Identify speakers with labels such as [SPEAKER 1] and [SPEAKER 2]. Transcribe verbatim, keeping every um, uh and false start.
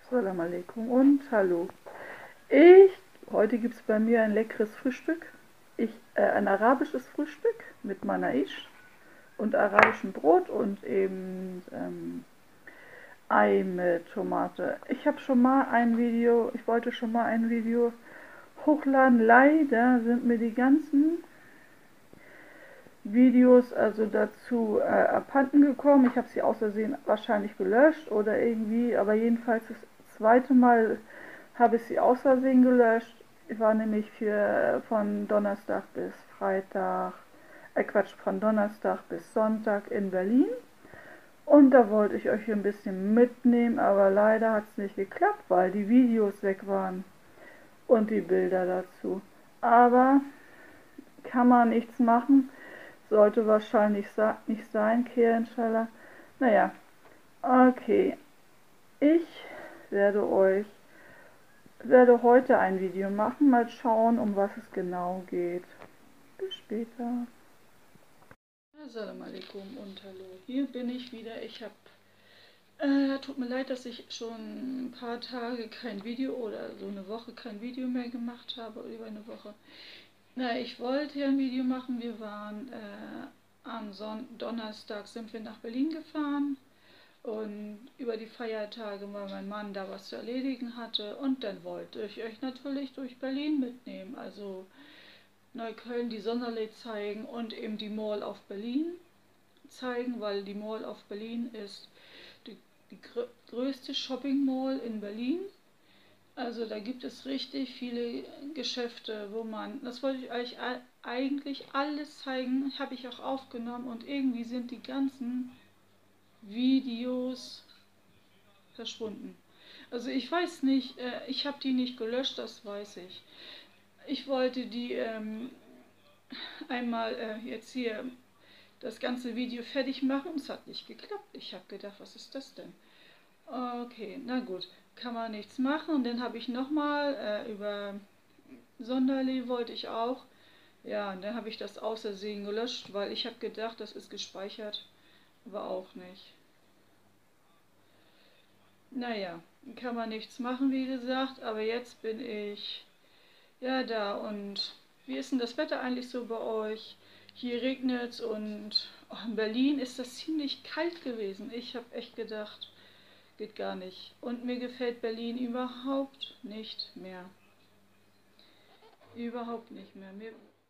[SPEAKER 1] Salam alaikum und hallo. Ich, heute gibt es bei mir ein leckeres Frühstück. Ich, äh, ein arabisches Frühstück mit Manaish und arabischem Brot und eben ähm, Ei mit Tomate. Ich habe schon mal ein Video, ich wollte schon mal ein Video hochladen. Leider sind mir die ganzen Videos also dazu äh, abhanden gekommen. Ich habe sie aus Versehen wahrscheinlich gelöscht oder irgendwie, aber jedenfalls das zweite Mal habe ich sie aus Versehen gelöscht. Ich war nämlich für von Donnerstag bis Freitag, äh Quatsch, von Donnerstag bis Sonntag in Berlin. Und da wollte ich euch hier ein bisschen mitnehmen, aber leider hat es nicht geklappt, weil die Videos weg waren und die Bilder dazu. Aber kann man nichts machen. Sollte wahrscheinlich nicht sein, Kehr inshallah. Naja, okay. Ich werde euch, werde heute ein Video machen. Mal schauen, um was es genau geht. Bis später. Assalamu alaikum und hallo. Hier bin ich wieder. Ich habe, äh, tut mir leid, dass ich schon ein paar Tage kein Video oder so eine Woche kein Video mehr gemacht habe, über eine Woche. Na, ich wollte ja ein Video machen. Wir waren äh, am Son Donnerstag sind wir nach Berlin gefahren und über die Feiertage, weil mein Mann da was zu erledigen hatte, und dann wollte ich euch natürlich durch Berlin mitnehmen, also Neukölln, die Sonderlee zeigen und eben die Mall auf Berlin zeigen, weil die Mall auf Berlin ist die, die größte Shopping Mall in Berlin. Also da gibt es richtig viele Geschäfte, wo man, das wollte ich euch eigentlich alles zeigen, habe ich auch aufgenommen, und irgendwie sind die ganzen Videos verschwunden. Also ich weiß nicht, äh, ich habe die nicht gelöscht, das weiß ich. Ich wollte die ähm, einmal äh, jetzt hier das ganze Video fertig machen, und es hat nicht geklappt. Ich habe gedacht, was ist das denn? Okay, na gut, kann man nichts machen. Und dann habe ich nochmal äh, über Sonderlee wollte ich auch. Ja, und dann habe ich das aus Versehen gelöscht, weil ich habe gedacht, das ist gespeichert, aber auch nicht. Naja, kann man nichts machen, wie gesagt, aber jetzt bin ich ja da. Und wie ist denn das Wetter eigentlich so bei euch? Hier regnet es, und oh, in Berlin ist das ziemlich kalt gewesen. Ich habe echt gedacht, geht gar nicht. Und mir gefällt Berlin überhaupt nicht mehr. Überhaupt nicht mehr. Mir